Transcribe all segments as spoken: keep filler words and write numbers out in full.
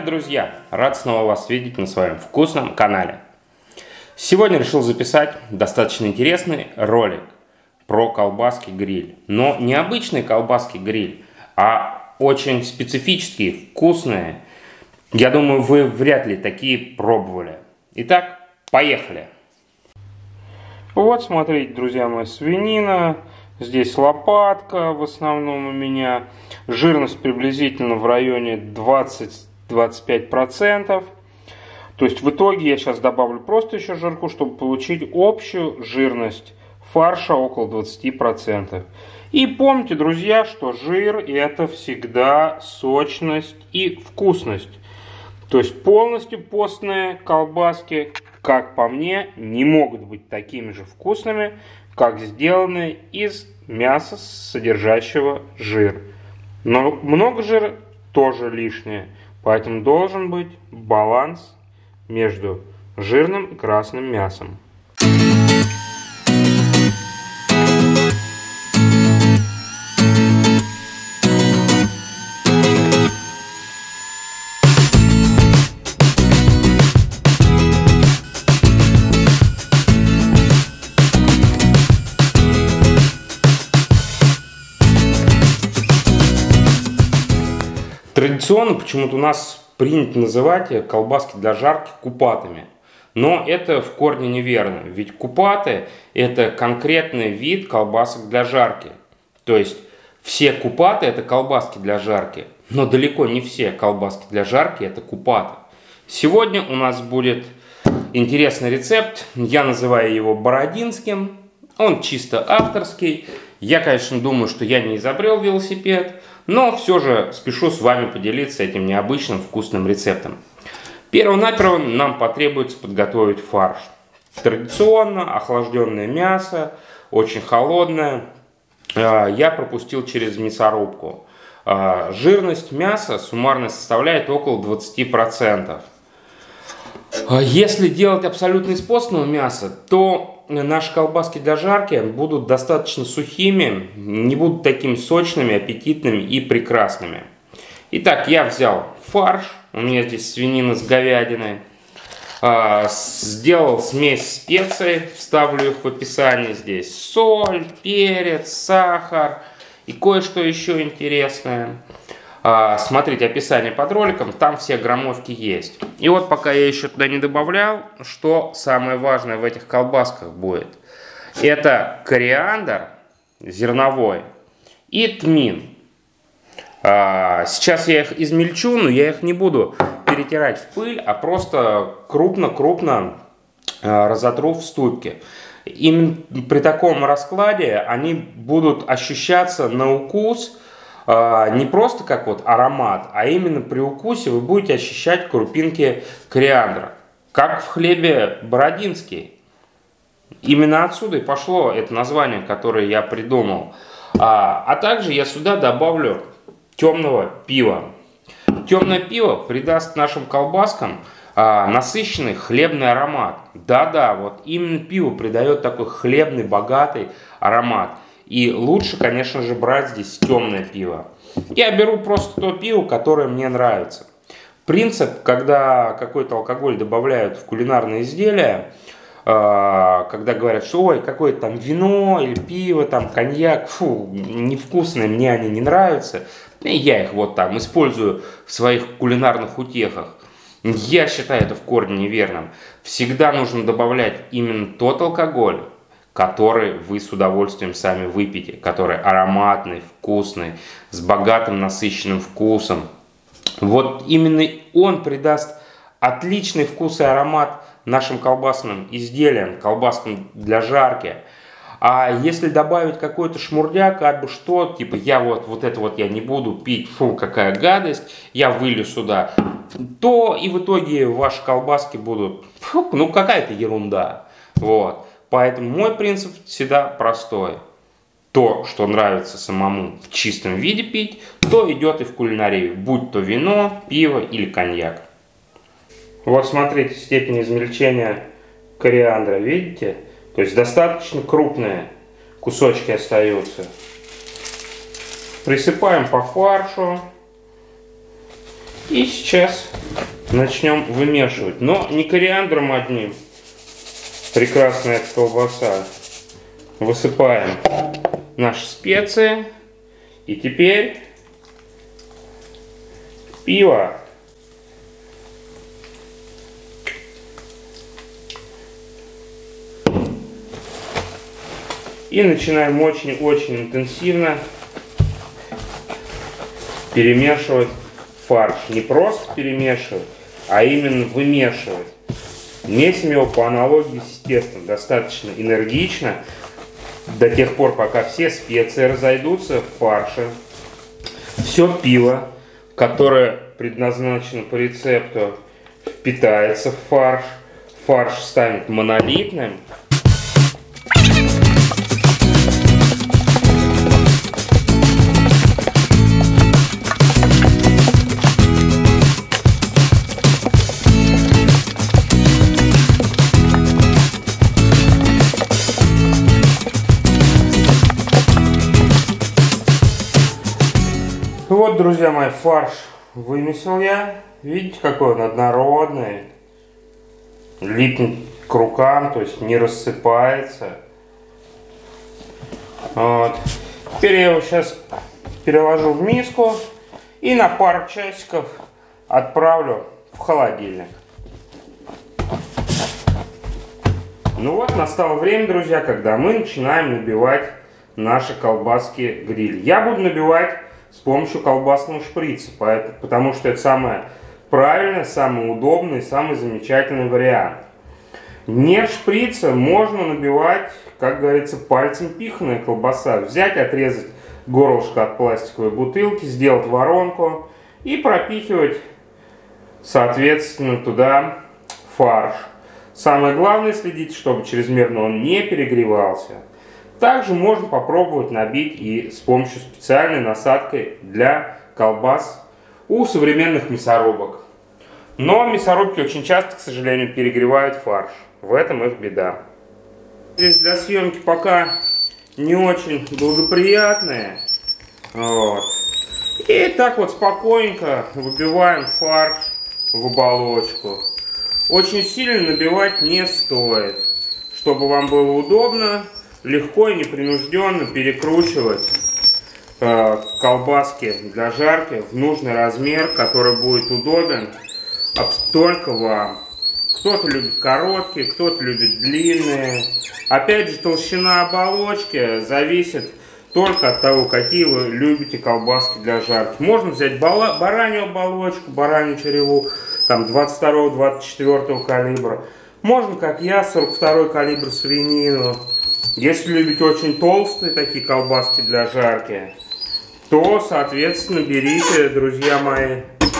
Привет, друзья! Рад снова вас видеть на своем вкусном канале. Сегодня решил записать достаточно интересный ролик про колбаски-гриль. Но не обычные колбаски-гриль, а очень специфические, вкусные. Я думаю, вы вряд ли такие пробовали. Итак, поехали! Вот, смотрите, друзья мои, свинина. Здесь лопатка в основном у меня. Жирность приблизительно в районе двадцать-двадцать пять процентов. То есть в итоге я сейчас добавлю просто еще жирку, чтобы получить общую жирность фарша около двадцати процентов. И помните, друзья, что жир это всегда сочность и вкусность. То есть полностью постные колбаски, как по мне, не могут быть такими же вкусными, как сделаны из мяса, содержащего жир. Но много жира тоже лишнее, поэтому должен быть баланс между жирным и красным мясом. Традиционно почему-то у нас принято называть колбаски для жарки купатами. Но это в корне неверно. Ведь купаты это конкретный вид колбасок для жарки. То есть все купаты это колбаски для жарки. Но далеко не все колбаски для жарки это купаты. Сегодня у нас будет интересный рецепт. Я называю его бородинским. Он чисто авторский. Я, конечно, думаю, что я не изобрел велосипед. Но все же спешу с вами поделиться этим необычным вкусным рецептом. Перво-наперво нам потребуется подготовить фарш. Традиционно охлажденное мясо, очень холодное, я пропустил через мясорубку. Жирность мяса суммарно составляет около двадцати процентов. Если делать абсолютно из постного мяса, то наши колбаски для жарки будут достаточно сухими, не будут такими сочными, аппетитными и прекрасными. Итак, я взял фарш, у меня здесь свинина с говядиной, сделал смесь специй, вставлю их в описание, здесь соль, перец, сахар и кое-что еще интересное. Смотрите описание под роликом, там все граммовки есть. И вот пока я еще туда не добавлял, что самое важное в этих колбасках будет. Это кориандр зерновой и тмин. Сейчас я их измельчу, но я их не буду перетирать в пыль, а просто крупно-крупно разотру в ступке. Именно при таком раскладе они будут ощущаться на укус, не просто как вот аромат, а именно при укусе вы будете ощущать крупинки кориандра, как в хлебе бородинский. Именно отсюда и пошло это название, которое я придумал. А, а также я сюда добавлю темного пива. Темное пиво придаст нашим колбаскам а, насыщенный хлебный аромат. Да-да, вот именно пиво придает такой хлебный, богатый аромат. И лучше, конечно же, брать здесь темное пиво. Я беру просто то пиво, которое мне нравится. Принцип, когда какой-то алкоголь добавляют в кулинарные изделия, когда говорят, что ой, какое-то там вино или пиво, там коньяк, фу, невкусные, мне они не нравятся. И я их вот там использую в своих кулинарных утехах. Я считаю это в корне неверным. Всегда нужно добавлять именно тот алкоголь, который вы с удовольствием сами выпьете, который ароматный, вкусный, с богатым насыщенным вкусом. Вот именно он придаст отличный вкус и аромат нашим колбасным изделиям, колбаскам для жарки. А если добавить какой-то шмурдяк, как бы что, типа я вот, вот это вот я не буду пить, фу, какая гадость, я вылью сюда, то и в итоге ваши колбаски будут, фу, ну какая-то ерунда. Вот. Поэтому мой принцип всегда простой. То, что нравится самому в чистом виде пить, то идет и в кулинарию. Будь то вино, пиво или коньяк. Вот смотрите степень измельчения кориандра. Видите? То есть достаточно крупные кусочки остаются. Присыпаем по фаршу. И сейчас начнем вымешивать. Но не кориандром одним. Прекрасная эта колбаса. Высыпаем наши специи. И теперь пиво. И начинаем очень-очень интенсивно перемешивать фарш. Не просто перемешивать, а именно вымешивать. Месим его по аналогии с тестом достаточно энергично, до тех пор, пока все специи разойдутся в фарше. Все пиво, которое предназначено по рецепту, впитается в фарш. Фарш станет монолитным. Вот, друзья мои, фарш вымесил я. Видите, какой он однородный. Липнет к рукам, то есть не рассыпается. Вот. Теперь я его сейчас переложу в миску и на пару часиков отправлю в холодильник. Ну вот, настало время, друзья, когда мы начинаем набивать наши колбаски гриль. Я буду набивать с помощью колбасного шприца, потому что это самое правильное, самый удобный, самый замечательный вариант. Не шприца можно набивать, как говорится, пальцем пиханная колбаса. Взять, отрезать горлышко от пластиковой бутылки, сделать воронку и пропихивать, соответственно, туда фарш. Самое главное следить, чтобы чрезмерно он не перегревался. Также можно попробовать набить и с помощью специальной насадки для колбас у современных мясорубок. Но мясорубки очень часто, к сожалению, перегревают фарш. В этом их беда. Здесь для съемки пока не очень благоприятные. Вот. И так вот спокойненько выбиваем фарш в оболочку. Очень сильно набивать не стоит, чтобы вам было удобно. Легко и непринужденно перекручивать э, колбаски для жарки в нужный размер, который будет удобен только вам. Кто-то любит короткие, кто-то любит длинные. Опять же, толщина оболочки зависит только от того, какие вы любите колбаски для жарки. Можно взять баранью оболочку, баранью череву, там двадцать второго — двадцать четвёртого калибра. Можно, как я, сорок второй калибр свинину. Если любите очень толстые такие колбаски для жарки, то, соответственно, берите, друзья мои,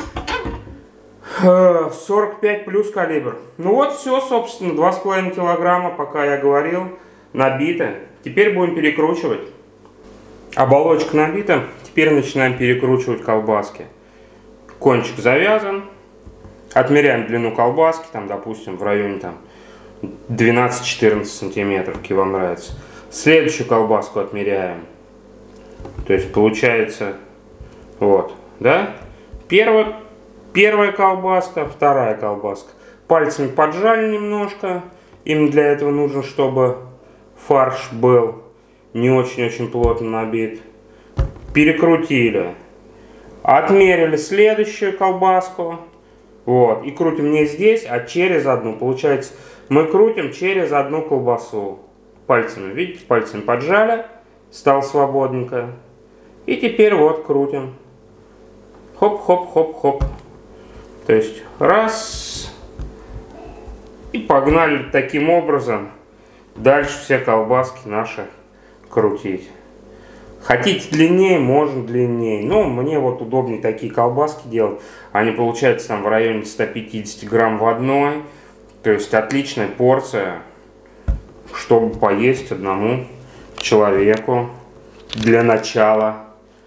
сорок пять плюс калибр. Ну вот все, собственно, два с половиной килограмма, пока я говорил, набито. Теперь будем перекручивать. Оболочка набита, теперь начинаем перекручивать колбаски. Кончик завязан. Отмеряем длину колбаски, там, допустим, в районе там двенадцать-четырнадцать сантиметров, какие вам нравится. Следующую колбаску отмеряем. То есть получается вот, да? Первая, первая колбаска, вторая колбаска. Пальцами поджали немножко. Им для этого нужно, чтобы фарш был не очень-очень плотно набит. Перекрутили. Отмерили следующую колбаску. Вот. И крутим не здесь, а через одну. Получается, мы крутим через одну колбасу. Пальцами, видите, пальцами поджали. Стало свободненько. И теперь вот крутим. Хоп-хоп-хоп-хоп. То есть раз. И погнали таким образом дальше все колбаски наши крутить. Хотите длиннее, можно длиннее. Но мне вот удобнее такие колбаски делать. Они получаются там в районе ста пятидесяти грамм в одной. То есть отличная порция, чтобы поесть одному человеку для начала.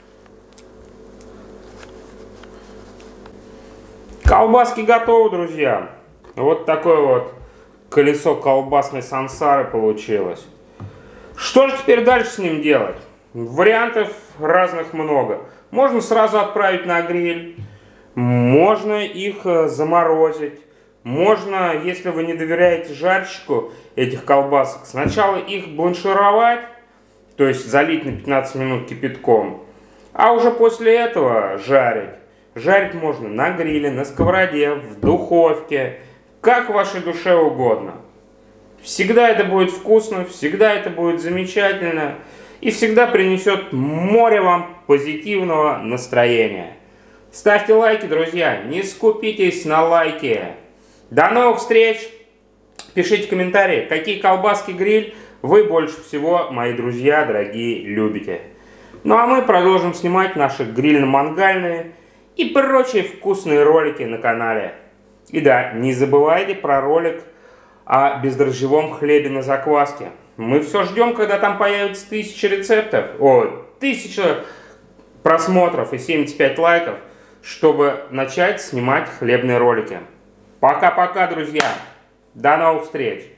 Колбаски готовы, друзья. Вот такое вот колесо колбасной сансары получилось. Что же теперь дальше с ним делать? Вариантов разных много. Можно сразу отправить на гриль. Можно их заморозить. Можно, если вы не доверяете жарщику этих колбасок, сначала их бланшировать, то есть залить на пятнадцать минут кипятком, а уже после этого жарить. Жарить можно на гриле, на сковороде, в духовке, как вашей душе угодно. Всегда это будет вкусно, всегда это будет замечательно и всегда принесет море вам позитивного настроения. Ставьте лайки, друзья, не скупитесь на лайки. До новых встреч! Пишите комментарии, какие колбаски гриль вы больше всего, мои друзья дорогие, любите. Ну а мы продолжим снимать наши грильно-мангальные и прочие вкусные ролики на канале. И да, не забывайте про ролик о бездрожжевом хлебе на закваске. Мы все ждем, когда там появится тысяча рецептов, о, тысяча просмотров и семьдесят пять лайков, чтобы начать снимать хлебные ролики. Пока-пока, друзья. До новых встреч.